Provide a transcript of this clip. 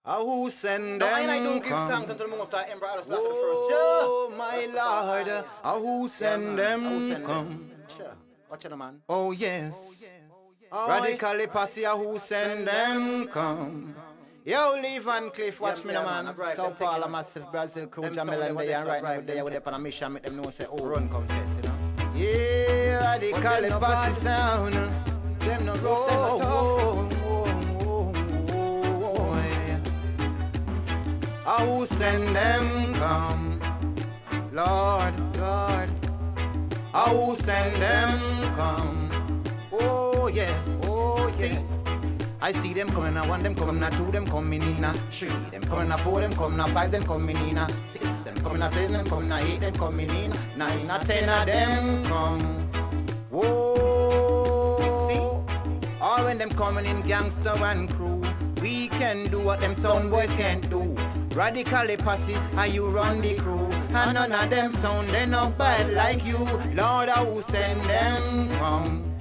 Who send Now them I do give come? thanks until the Most High Emperor Allah Oh, first. my Lord, who send them come? Sure. Watch it, man. Oh yes, radically posse, who send them come? Yo, Lee Van Cliff, watch me, man. Sao Paulo, massive Brazil crew, Jamel and they are right now there with them on a mission. Make them know say, oh, run contest, you know. Yeah, radically posse sound. Them no rough, them no tough. Who send them come? Lord, Lord. Who send them come? Oh yes, oh yes. I see them coming, I want them coming, now 2 them coming in, 3 them coming, now 4 them coming, now 5 them coming in, 6 them coming, now 7 them coming, now 8 them coming in, 9 or 10 of them come. Whoa. See? All when them coming in, gangster and crew, we can do what them sound boys can't do. Radically posse, and you run the crew, and none of them sound they not bad like you. Lord, who send them come?